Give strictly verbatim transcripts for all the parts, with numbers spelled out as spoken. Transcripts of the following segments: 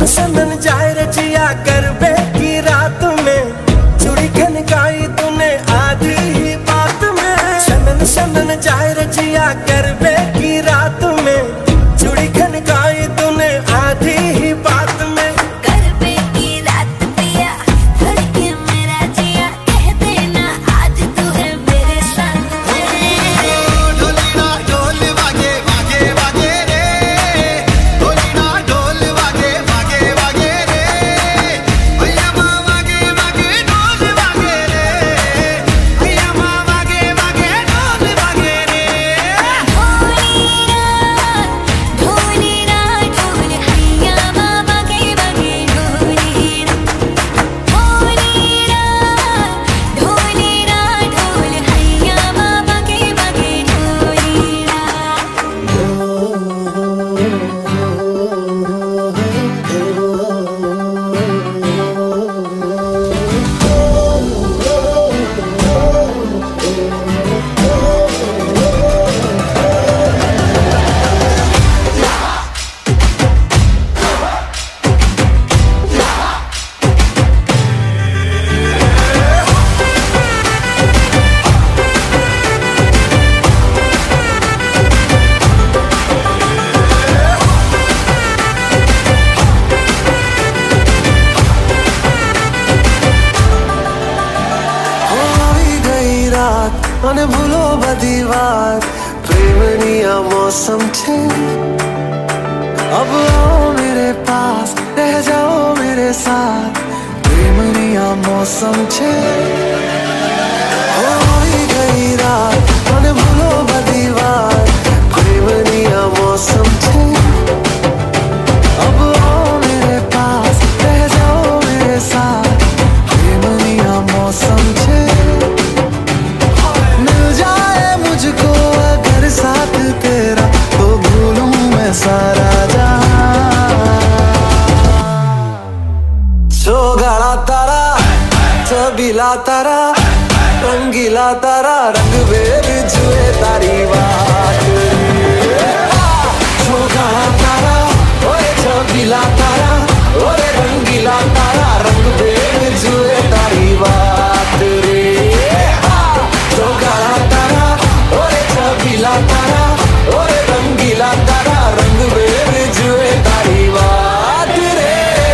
सनन जाए रचिया करबे की रात में, चूड़ी खनकाई तूने आधी ही बात में। सनन सनन जाए रचिया करबे की रात में, चूड़ी खनकाई तूने आधी ही बात में। करबे की रात पिया धड़के मेरा जिया, कह देना आज तू है मेरे साथ में। ढोली ना ढोल वागे वागे वागे रे, ढोली ना ढोल वागे वागे वागे रे, भैया माँ वागे वागे ढोल वागे रे, भैया माँ वागे वागे ढोल वागे रे। ढोली ना ढोल हैया माँ वागे वागे ढोली ना, ढोली ना ढोली ना ढोल हैया माँ वागे वागे ढोली ना। आई गई रात અને ભૂલો બધી વાત, પ્રેમની આ मौसम छे। अब आओ मेरे पास, रह जाओ मेरे साथ, प्रेमनी आ मौसम छे। आई गई रात અને ભૂલો બધી વાત, प्रेमनी आ मौसम छे। अब आओ मेरे पास, रह जाओ मेरे साथ, प्रेमनी आ मौसम छे। मिल जाए मुझको अगर साथ तेरा, तो भूलूं मैं सारा जहां। सोगाड़ा तारा, छबीला तारा, रंगीला तारा, रंग बेर जुए तारी बात। सोगाड़ा तारा, ओए छबीला तारा, ओए रंगीला तारा, रंग बेर जुए तारी बात रे। सोगाड़ा तारा, ओए छबीला तारा, ओए रंगीला तारा, रंग बेर जुए तारी बात रे।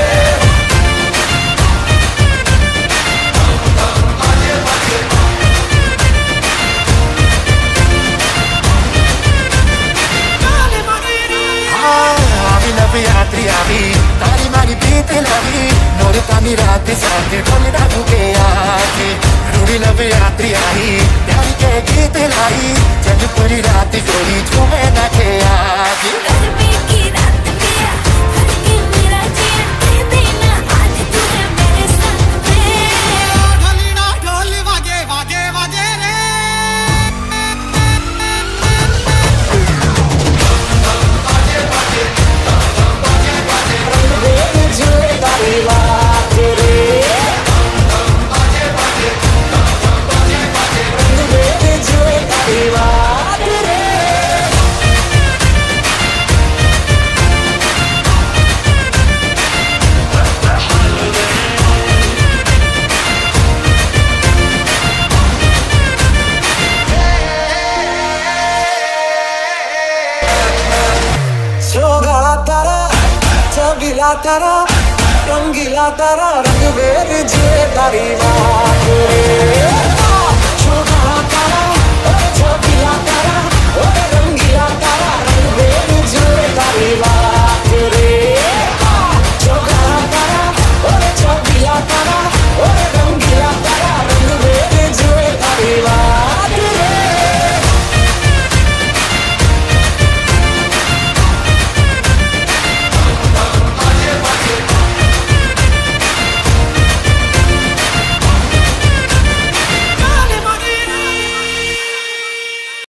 आवी नवी यात्री आवी, तारी मारी बीते लवी, नोरता मिराते साथे ढोल डाकू के आके। रूड़ी नवी यात्री आई, प्यार के गीत लाई, जब पूरी रात जोड़ी झूमे ना के आके। करबे की रात पिया धड़के मेरा जिया, कह देना आज तू है मेरे साथ में। ढोली ना ढोल वागे वागे वागे रे। रंग बेर जुए तारी बात रे। रंग बेर जुए तारी बात रे। सोगाड़ा तारा, छबीला तारा, रंगीला तारा, रंग बेर जुए तारी बात रे।